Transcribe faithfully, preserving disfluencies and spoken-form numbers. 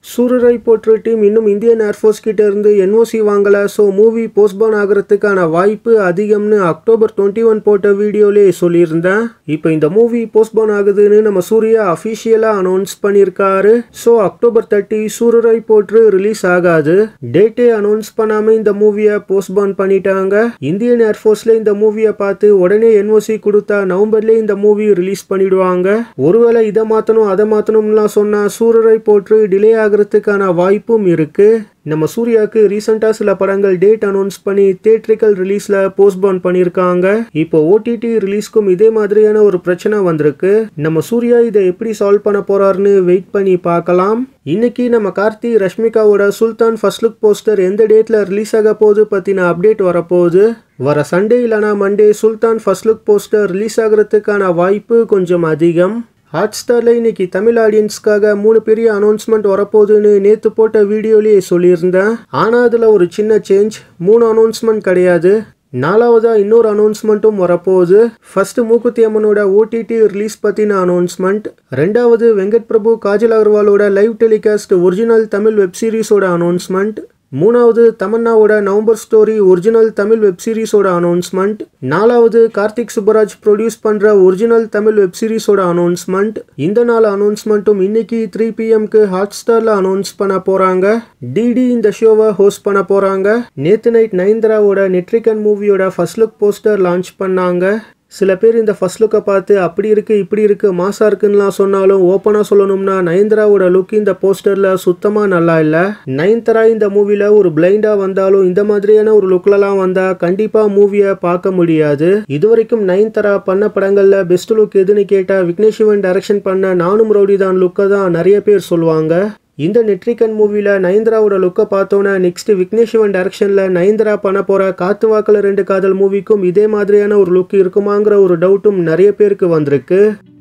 சூரரை போற்று டீம் இன்னும் Indian air force கிட்ட இருந்து என்ஓசி வாங்கல. ஸோ மூவி போஸ்ட்போன் ஆகிறதுக்கான வாய்ப்பு அதிகம்னு அக்டோபர் டுவெண்ட்டி ஒன் போட்ட வீடியோலே சொல்லியிருந்தேன். இப்போ இந்த மூவி போஸ்ட்போன் ஆகுதுன்னு நம்ம சூர்யா அஃபிஷியலாக அனௌன்ஸ் பண்ணியிருக்காரு. ஸோ அக்டோபர் தேர்ட்டி சூரரை போற்று ரிலீஸ் ஆகாது. டேட்டே அனௌன்ஸ் பண்ணாமல் இந்த மூவியை போஸ்ட்போன் பண்ணிட்டாங்க. இந்தியன் ஏர்ஃபோர்ஸில் இந்த மூவியை பார்த்து உடனே என்ஓசி கொடுத்தா நவம்பர்லேயே இந்த மூவி ரிலீஸ் பண்ணிடுவாங்க. ஒருவேளை இதை மாற்றணும் அதை மாற்றணும்லாம் சொன்னால் சூரரை போற்று டிலே ஆகிறதுக்கான வாய்ப்பும் இருக்கு. நம்ம சூர்யாவுக்கு ரீசெண்டாக சில படங்கள் டேட் அனௌன்ஸ் பண்ணி தியேட்ரிக்கல் ரிலீஸில் போஸ்ட்போன் பண்ணியிருக்காங்க. இப்போ ஓடிடி ரிலீஸ்க்கும் இதே மாதிரியான ஒரு பிரச்சனை வந்திருக்கு. நம்ம சூர்யா இதை எப்படி சால்வ் பண்ண போறாருன்னு வெயிட் பண்ணி பார்க்கலாம். இன்னைக்கு நம்ம கார்த்தி ரஷ்மிகாவோட சுல்தான் ஃபர்ஸ்ட் லுக் போஸ்டர் எந்த டேட்ல ரிலீஸ் ஆக போகுது பற்றின அப்டேட் வரப்போகுது. வர சண்டே இல்லைனா Monday Sultan first look poster release ஆகிறதுக்கான வாய்ப்பு கொஞ்சம் அதிகம். ஹாட் ஸ்டாரில் இன்னைக்கு தமிழ் ஆடியன்ஸ்க்காக மூணு பெரிய அனௌன்ஸ்மெண்ட் வரப்போகுதுன்னு நேற்று போட்ட வீடியோலேயே சொல்லியிருந்தேன். ஆனால் அதில் ஒரு சின்ன சேஞ்ச், மூணு அனௌன்ஸ்மெண்ட் கிடையாது, நாலாவதா இன்னொரு அனௌன்ஸ்மெண்ட்டும் வரப்போகுது. ஃபர்ஸ்ட் மூக்குத்தி அம்மனோட ஓடிடி ரிலீஸ் பற்றின அனௌன்ஸ்மெண்ட், ரெண்டாவது வெங்கட் பிரபு காஜல் அகர்வாலோட live telecast original Tamil web சீரிஸோட அனௌன்ஸ்மெண்ட், மூணாவது தமன்னாவோட November story original Tamil web சீரிஸோட அனௌன்ஸ்மெண்ட், நாலாவது கார்த்திக் சுப்பராஜ் ப்ரொடியூஸ் பண்ற ஒரிஜினல் தமிழ் வெப் சீரிஸோட அனௌன்ஸ்மெண்ட். இந்த நாலு அனௌன்ஸ்மெண்ட்டும் இன்னைக்கு த்ரீ பிஎம்க்கு ஹாட் ஸ்டார்ல அனௌன்ஸ் பண்ண போறாங்க. டிடி இந்த ஷோவை ஹோஸ்ட் பண்ண போறாங்க. நேத்து நைட் நயன்தாராவோட நெட்ரிகன் மூவியோட ஃபர்ஸ்ட் லுக் போஸ்டர் லான்ச் பண்ணாங்க. சில பேர் இந்த ஃபர்ஸ்ட் லுக்கை பார்த்து அப்படி இருக்கு இப்படி இருக்கு மாசா இருக்குன்னுலாம் சொன்னாலும் ஓப்பனாக சொல்லணும்னா நயன்தாராவோட லுக் இந்த போஸ்டர்ல சுத்தமா நல்லா இல்லை. நயன்தாரா இந்த மூவில ஒரு பிளைண்டா வந்தாலும் இந்த மாதிரியான ஒரு லுக்லலாம் வந்தா கண்டிப்பா மூவியை பார்க்க முடியாது. இதுவரைக்கும் நயன்தாரா பண்ண படங்கள்ல பெஸ்ட் லுக் எதுன்னு கேட்டா விக்னேஷ் சிவன் டைரக்ஷன் பண்ண நானும் ரவுடி தான் லுக்கை தான் நிறைய பேர் சொல்லுவாங்க. இந்த நெட்ரிகன் மூவில நயன்தாராவோட லுக்கை பார்த்தோன்னா நெக்ஸ்ட் விக்னேஷ் சிவன் டைரக்ஷன்ல நயன்தாரா பண்ண போற காத்து வாக்கல ரெண்டு காதல் மூவிக்கும் இதே மாதிரியான ஒரு லுக் இருக்குமாங்கிற ஒரு டவுட்டும் நிறைய பேருக்கு வந்திருக்கு.